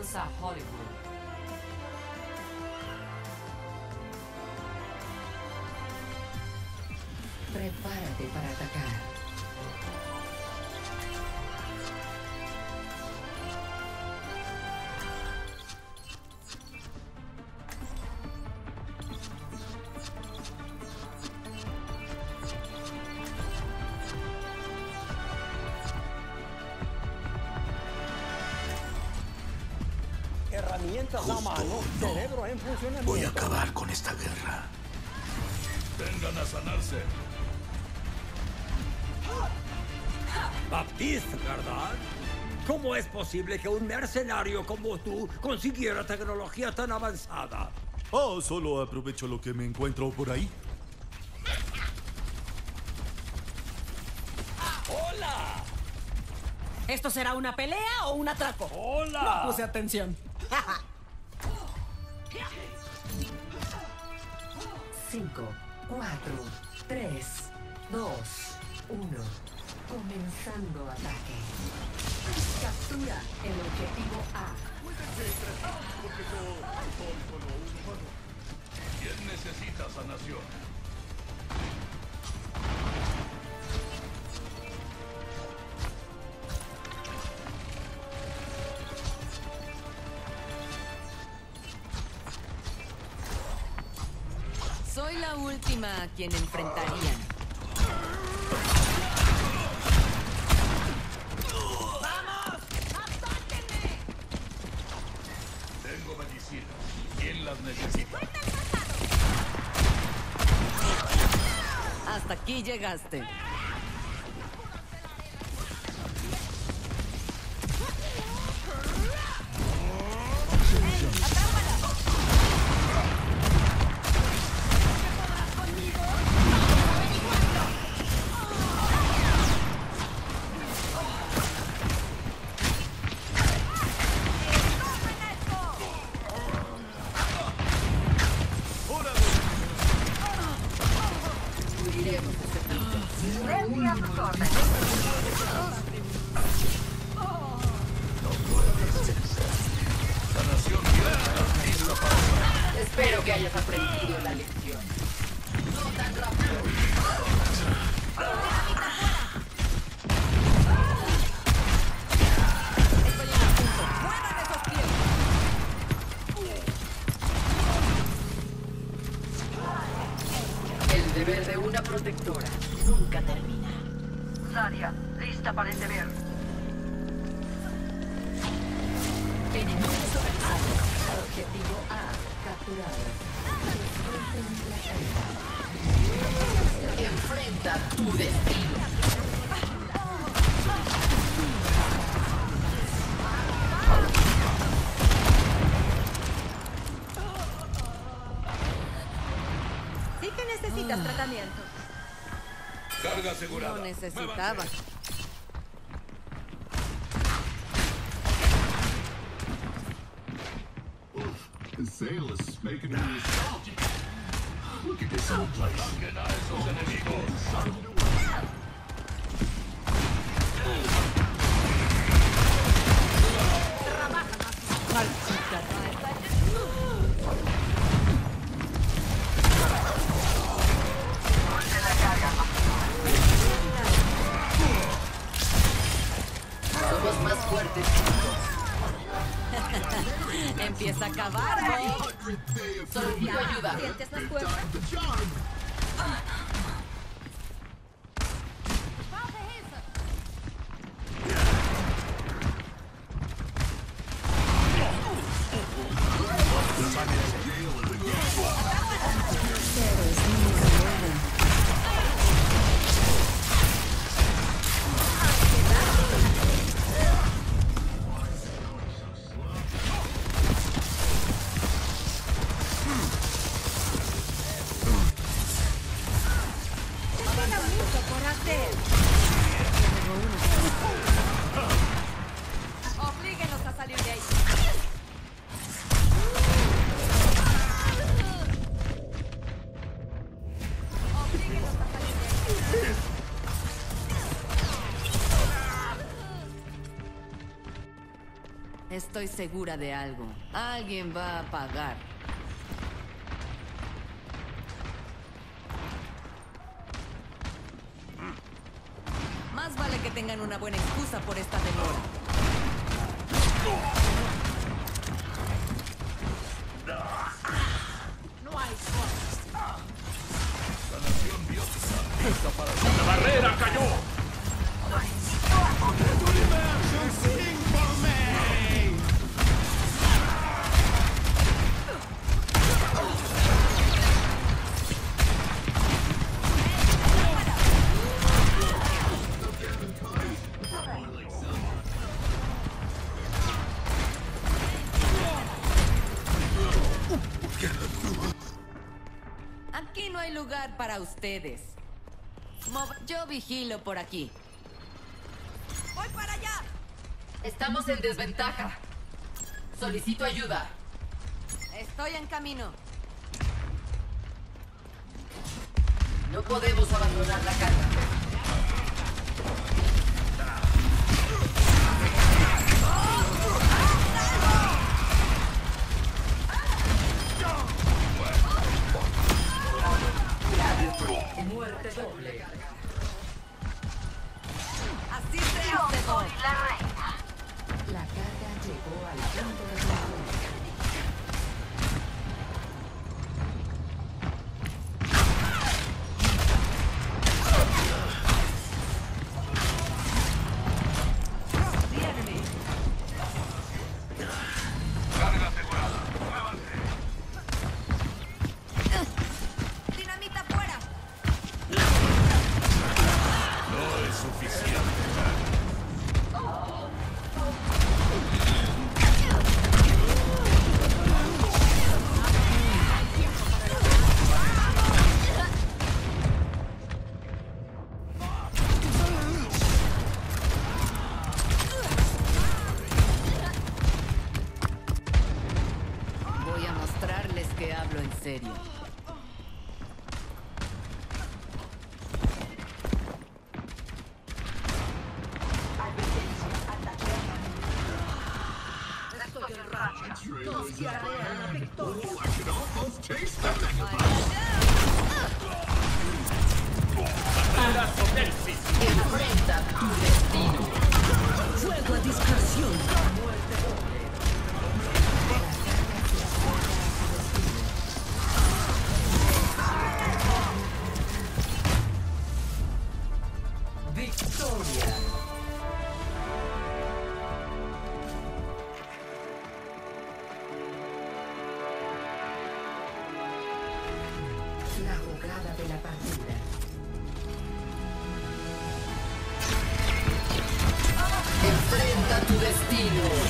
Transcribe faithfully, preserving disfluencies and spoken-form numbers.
Bienvenidos a Hollywood. Prepárate para atacar. Herramientas a mano, cerebro en funcionamiento. Voy a acabar con esta guerra. Vengan a sanarse. Baptiste, ¿verdad? ¿Cómo es posible que un mercenario como tú consiguiera tecnología tan avanzada? Oh, solo aprovecho lo que me encuentro por ahí. ¡Hola! ¿Esto será una pelea o un atraco? ¡Hola! No puse atención. Cinco, cuatro, tres, dos, uno. Comenzando ataque. Captura el objetivo A. ¿Quién necesita sanación? Soy la última a quien enfrentarían. ¡Vamos! ¡Atáquenme! Tengo medicinas. ¿Quién las necesita? Hasta aquí llegaste. Espero que hayas aprendido la lección. No tan rápido. Estoy en el punto. ¡Muevan esos pies! El deber de una protectora nunca termina. Zarya, lista para el deber. Enemigo sobresalto. Objetivo A capturado. Enfrenta tu destino. Sí que necesitas tratamiento. Carga asegurada. No necesitaba. The sail is making me salty. Look at this old place. ¡Saquen a esos enemigos! Somos más fuertes. Empieza a acabar, ¿no? Solicito ayuda. ¿Sientes más fuerte? Estoy segura de algo. Alguien va a pagar. Más vale que tengan una buena excusa por esta demora. No hay formas. Sanación biótica. Lista para... ¡La barrera cayó! Aquí no hay lugar para ustedes. Mov- Yo vigilo por aquí. ¡Voy para allá! Estamos en desventaja. Solicito ayuda. Estoy en camino. No podemos abandonar la carga. Muerte doble. Así se hace dos. La carga llegó al punto de control. Carga asegurada. Muévanse. ¡Dinamita fuera! No es suficiente. Voy a mostrarles que hablo en serio. Trailers is bad. Oh, I can almost taste the megabytes. Enfrenta tu destino. Fuego a dispersión. Victoria. La jugada de la partida. Enfrenta tu destino.